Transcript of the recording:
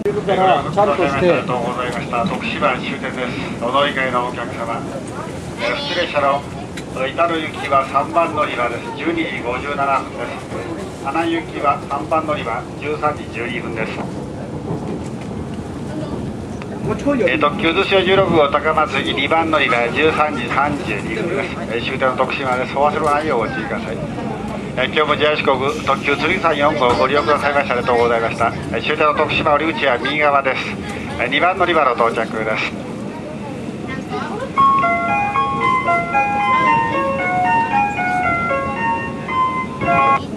からちゃんとして。 ありがとうございました。徳島終点です。お乗り換えのお客様、普通列車の至る行きは3番乗り場です。12時57分です。花行きは3番乗り場13時12分です。特急寿司16号高松行き2番乗り場13時32分です。終点の徳島です。お忘れないようご注意ください。今日も JR 四国特急鶴さん4号ご利用くださいましてありがとうございました。終点の徳島折口は右側です。2番乗り場の到着です。 い